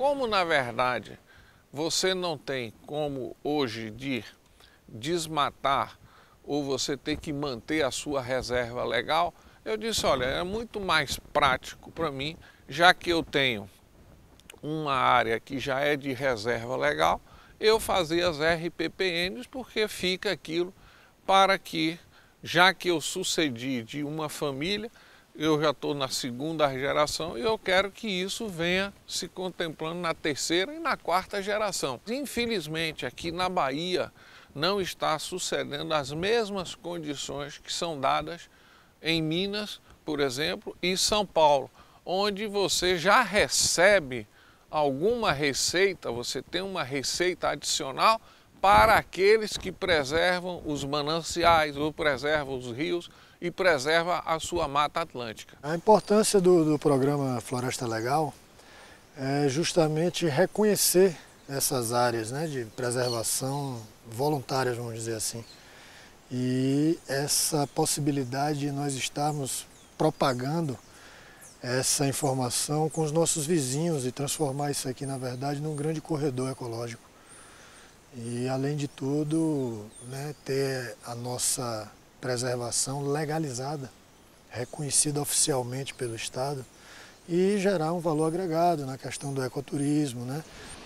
como na verdade você não tem como hoje de desmatar ou você ter que manter a sua reserva legal, eu disse, olha, é muito mais prático para mim, já que eu tenho uma área que já é de reserva legal, eu fazer as RPPNs, porque fica aquilo para que, já que eu sucedi de uma família, eu já estou na segunda geração e eu quero que isso venha se contemplando na terceira e na quarta geração. Infelizmente, aqui na Bahia não está sucedendo as mesmas condições que são dadas em Minas, por exemplo, e São Paulo, onde você já recebe alguma receita, você tem uma receita adicional para aqueles que preservam os mananciais, ou preservam os rios e preserva a sua Mata Atlântica. A importância do programa Floresta Legal é justamente reconhecer essas áreas, né, de preservação voluntárias, vamos dizer assim. E essa possibilidade de nós estarmos propagando essa informação com os nossos vizinhos e transformar isso aqui, na verdade, num grande corredor ecológico. E, além de tudo, né, ter a nossa preservação legalizada, reconhecida oficialmente pelo Estado e gerar um valor agregado na questão do ecoturismo, né?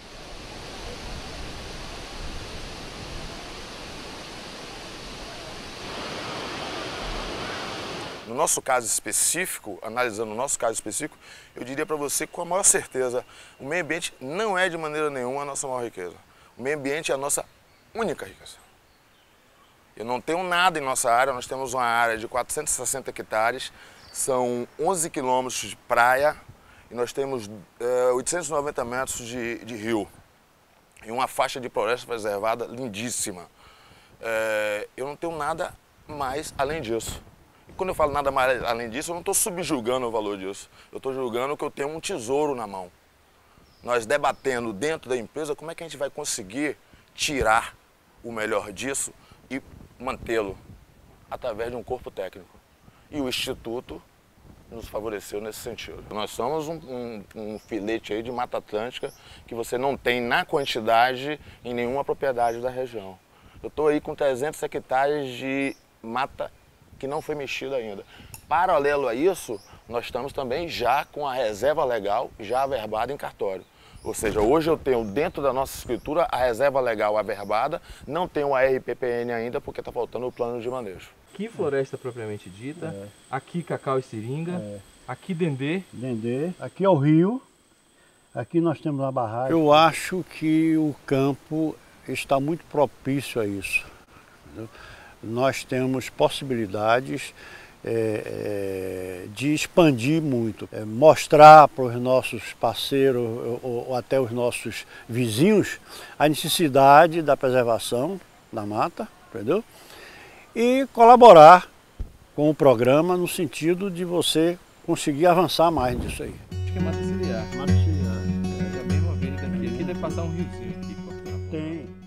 No nosso caso específico, analisando o nosso caso específico, eu diria para você com a maior certeza, o meio ambiente não é de maneira nenhuma a nossa maior riqueza. O meio ambiente é a nossa única riqueza. Eu não tenho nada em nossa área, nós temos uma área de 460 hectares, são 11 quilômetros de praia e nós temos 890 metros de rio e uma faixa de floresta preservada lindíssima. Eu não tenho nada mais além disso. E quando eu falo nada mais além disso, eu não estou subjugando o valor disso. Eu estou julgando que eu tenho um tesouro na mão. Nós debatendo dentro da empresa como é que a gente vai conseguir tirar o melhor disso e mantê-lo através de um corpo técnico. E o Instituto nos favoreceu nesse sentido. Nós somos um filete aí de Mata Atlântica que você não tem na quantidade em nenhuma propriedade da região. Eu estou aí com 300 hectares de mata que não foi mexida ainda. Paralelo a isso, nós estamos também já com a reserva legal já averbada em cartório. Ou seja, hoje eu tenho dentro da nossa escritura a reserva legal averbada, não tenho a RPPN ainda porque está faltando o plano de manejo. Aqui floresta propriamente dita, aqui cacau e seringa, aqui dendê. Dendê, aqui é o rio, aqui nós temos a barragem. Eu acho que o campo está muito propício a isso. Entendeu? Nós temos possibilidades de expandir muito, mostrar para os nossos parceiros ou até os nossos vizinhos a necessidade da preservação da mata, entendeu? E colaborar com o programa no sentido de você conseguir avançar mais disso aí. Acho que é mata ciliar. Mata ciliar. Já bem uma avenida aqui. Aqui deve passar um riozinho aqui. Tem.